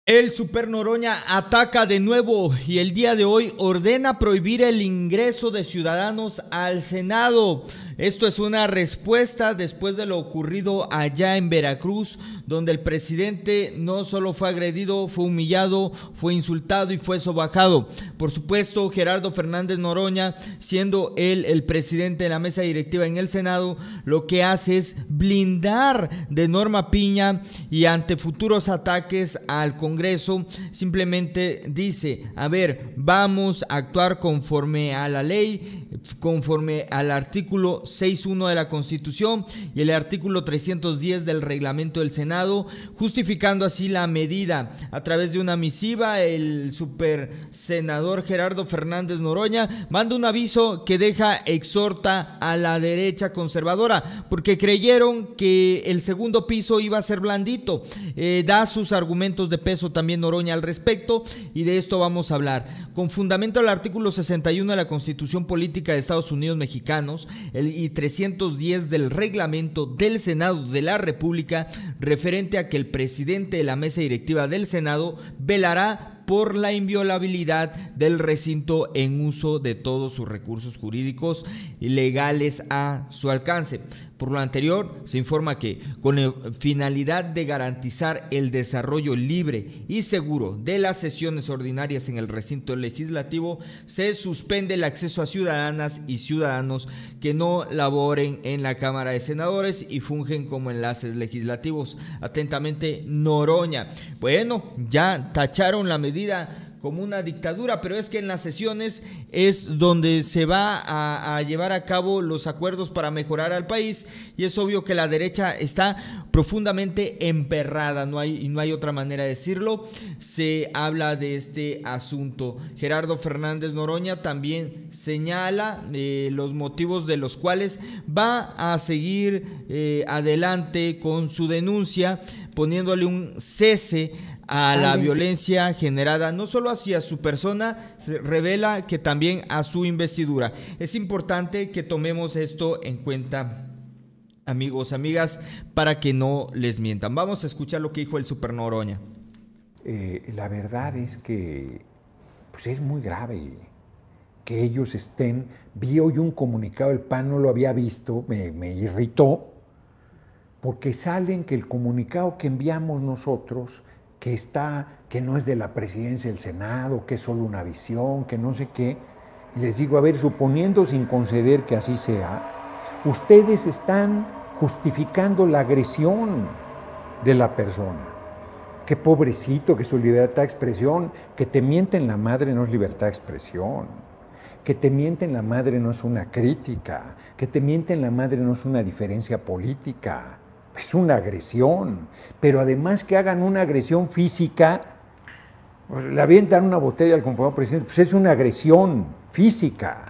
El Super Noroña ataca de nuevo y el día de hoy ordena prohibir el ingreso de ciudadanos al Senado. Esto es una respuesta después de lo ocurrido allá en Veracruz, donde el presidente no solo fue agredido, fue humillado, fue insultado y fue sobajado. Por supuesto, Gerardo Fernández Noroña, siendo él el presidente de la mesa directiva en el Senado, lo que hace es blindar de Norma Piña y ante futuros ataques al Congreso, simplemente dice, a ver, vamos a actuar conforme a la ley, conforme al artículo 6.1 de la Constitución y el artículo 310 del reglamento del Senado, justificando así la medida. A través de una misiva, el super senador Gerardo Fernández Noroña manda un aviso que exhorta a la derecha conservadora, porque creyeron que el segundo piso iba a ser blandito. Da sus argumentos de peso también Noroña al respecto, y de esto vamos a hablar. Con fundamento al artículo 61 de la Constitución Política de Estados Unidos Mexicanos y 310 del reglamento del Senado de la República, referente a que el presidente de la mesa directiva del Senado velará por la inviolabilidad del recinto en uso de todos sus recursos jurídicos y legales a su alcance. Por lo anterior, se informa que con la finalidad de garantizar el desarrollo libre y seguro de las sesiones ordinarias en el recinto legislativo, se suspende el acceso a ciudadanas y ciudadanos que no laboren en la Cámara de Senadores y fungen como enlaces legislativos. Atentamente, Noroña. Bueno, ya tacharon la medida como una dictadura, pero es que en las sesiones es donde se va a llevar a cabo los acuerdos para mejorar al país, y es obvio que la derecha está profundamente emperrada, no hay otra manera de decirlo. Se habla de este asunto. Gerardo Fernández Noroña también señala los motivos de los cuales va a seguir adelante con su denuncia, poniéndole un cese a la violencia generada no solo hacia su persona, se revela que también a su investidura. Es importante que tomemos esto en cuenta, amigos, amigas, para que no les mientan. Vamos a escuchar lo que dijo el Super Noroña. La verdad es que pues es muy grave que ellos estén. Vi hoy un comunicado, el PAN no lo había visto, me irritó, porque salen que el comunicado que enviamos nosotros, que no es de la presidencia del Senado, que es solo una visión, que no sé qué. Y les digo, a ver, suponiendo sin conceder que así sea, ustedes están justificando la agresión de la persona. Qué pobrecito, que su libertad de expresión, que te mienten la madre no es libertad de expresión, que te mienten la madre no es una crítica, que te mienten la madre no es una diferencia política. Es una agresión, pero además que hagan una agresión física, pues le avientan una botella al compañero presidente, pues es una agresión física.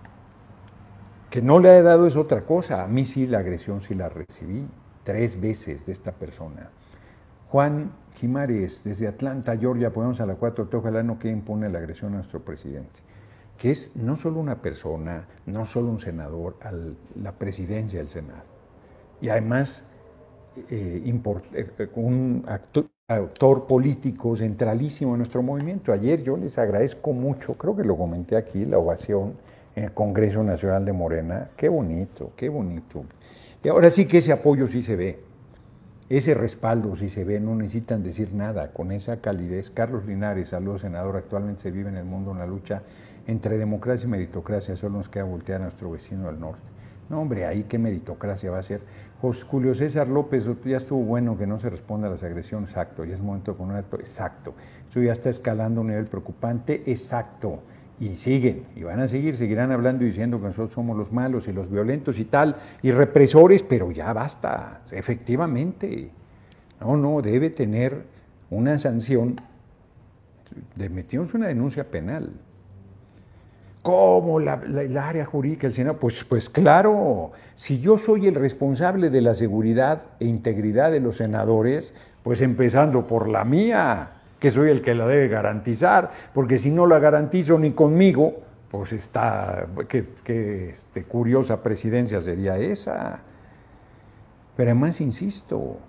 Que no le ha dado es otra cosa. A mí sí la agresión sí la recibí 3 veces de esta persona. Juan Jimares, desde Atlanta, Georgia, ponemos a la 4T, ojalá no quede impune la agresión a nuestro presidente, que es no solo una persona, no solo un senador, a la presidencia del Senado. Y además un actor político centralísimo en nuestro movimiento. Ayer yo les agradezco mucho, creo que lo comenté aquí, la ovación en el Congreso Nacional de Morena. Qué bonito, qué bonito. Y ahora sí que ese apoyo sí se ve, ese respaldo sí se ve, no necesitan decir nada, con esa calidez. Carlos Linares, saludos senador, actualmente se vive en el mundo una lucha entre democracia y meritocracia, solo nos queda voltear a nuestro vecino del norte. No, hombre, ahí qué meritocracia va a ser. Julio César López, ya estuvo bueno que no se responda a las agresiones, exacto, ya es momento con un acto, exacto. Esto ya está escalando a un nivel preocupante, exacto. Y siguen, y van a seguir, seguirán hablando y diciendo que nosotros somos los malos y los violentos y tal, y represores, pero ya basta, efectivamente. No, debe tener una sanción, metimos una denuncia penal. ¿Cómo el área jurídica del Senado? Pues claro, si yo soy el responsable de la seguridad e integridad de los senadores, pues empezando por la mía, que soy el que la debe garantizar, porque si no la garantizo ni conmigo, pues qué curiosa presidencia sería esa. Pero además, insisto,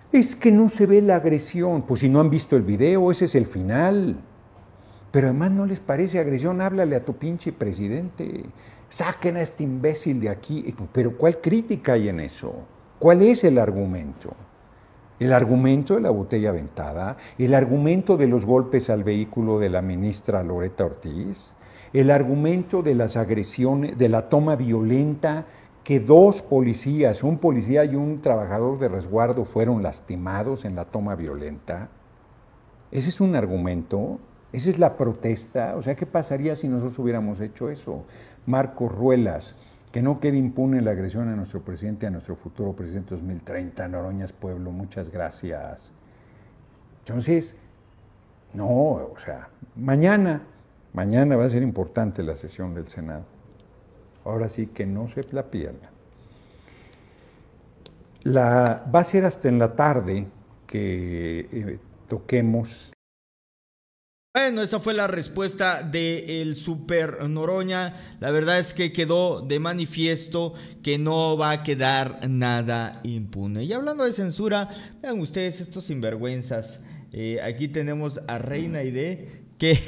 Es que no se ve la agresión. Pues si no han visto el video, ese es el final. Pero además no les parece agresión, háblale a tu pinche presidente. Saquen a este imbécil de aquí. Pero ¿cuál crítica hay en eso? ¿Cuál es el argumento? El argumento de la botella aventada, el argumento de los golpes al vehículo de la ministra Loretta Ortiz, el argumento de las agresiones, de la toma violenta, que 2 policías, un policía y un trabajador de resguardo fueron lastimados en la toma violenta. Ese es un argumento, esa es la protesta. O sea, ¿qué pasaría si nosotros hubiéramos hecho eso? Marcos Ruelas, que no quede impune la agresión a nuestro presidente, a nuestro futuro presidente 2030, Noroñas Pueblo, muchas gracias. Entonces, no, o sea, mañana va a ser importante la sesión del Senado. Ahora sí que no se la pierdan. Va a ser hasta en la tarde que toquemos. Bueno, esa fue la respuesta del Super Noroña. La verdad es que quedó de manifiesto que no va a quedar nada impune. Y hablando de censura, vean ustedes estos sinvergüenzas. Aquí tenemos a Reina Aide, que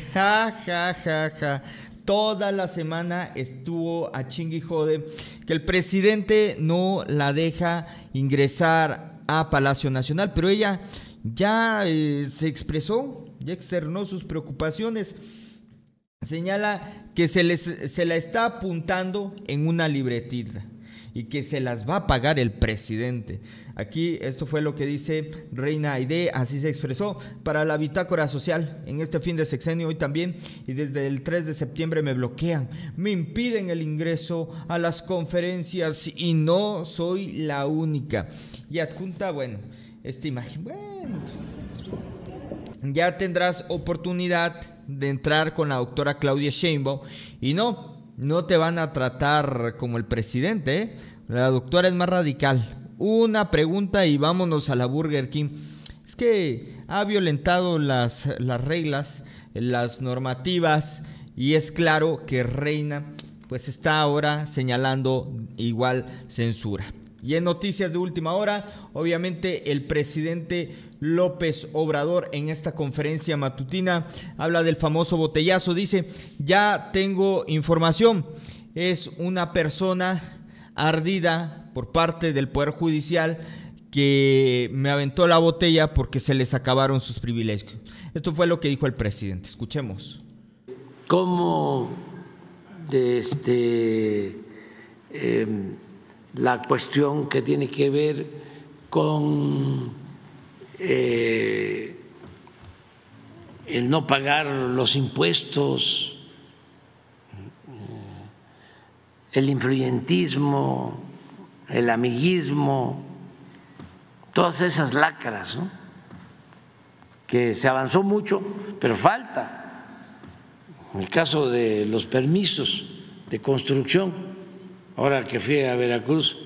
toda la semana estuvo a chingue y jode que el presidente no la deja ingresar a Palacio Nacional, pero ella ya se expresó, ya externó sus preocupaciones. Señala que se la está apuntando en una libretita y que se las va a pagar el presidente. Aquí esto fue lo que dice Reina Aide, así se expresó para la Bitácora Social en este fin de sexenio, hoy también, y desde el 3 de septiembre me bloquean, me impiden el ingreso a las conferencias y no soy la única. Y adjunta, bueno, esta imagen, bueno, pues, ya tendrás oportunidad de entrar con la doctora Claudia Sheinbaum y no te van a tratar como el presidente, ¿eh? La doctora es más radical. Una pregunta y vámonos a la Burger King. Es que ha violentado las reglas, las normativas, y es claro que Reina pues está ahora señalando igual censura. Y en noticias de última hora, obviamente el presidente López Obrador en esta conferencia matutina habla del famoso botellazo. Dice, ya tengo información, es una persona ardida por parte del Poder Judicial que me aventó la botella porque se les acabaron sus privilegios. Esto fue lo que dijo el presidente. Escuchemos. ¿Cómo la cuestión que tiene que ver con el no pagar los impuestos, el influyentismo, el amiguismo, todas esas lacras, ¿no? Que se avanzó mucho, pero falta. En el caso de los permisos de construcción, ahora que fui a Veracruz,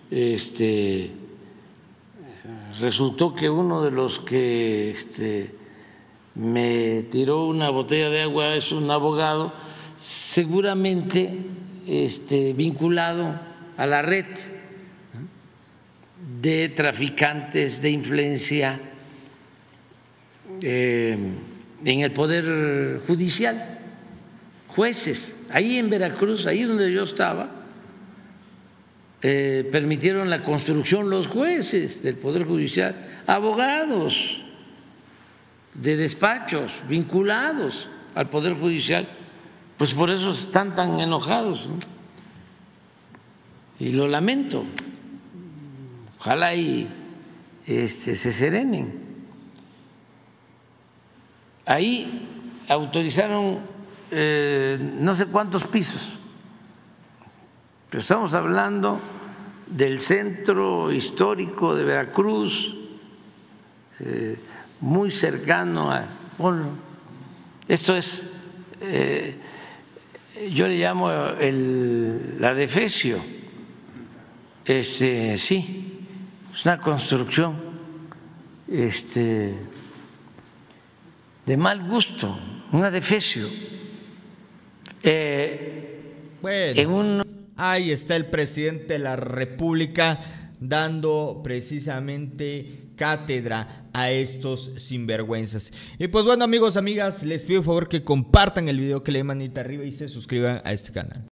resultó que uno de los que me tiró una botella de agua es un abogado, seguramente vinculado a la red de traficantes de influencia en el Poder Judicial, jueces. Ahí en Veracruz, ahí donde yo estaba, permitieron la construcción los jueces del Poder Judicial, abogados de despachos vinculados al Poder Judicial, pues por eso están tan enojados, ¿no? Y lo lamento, ojalá y se serenen. Ahí autorizaron no sé cuántos pisos, pero estamos hablando del centro histórico de Veracruz, muy cercano a Polo. Esto es, yo le llamo la Defesio. Sí, es una construcción de mal gusto, una Defesio. Bueno, ahí está el presidente de la República dando precisamente cátedra a estos sinvergüenzas. Y pues bueno, amigos, amigas, les pido por favor que compartan el video, que le den manita arriba y se suscriban a este canal.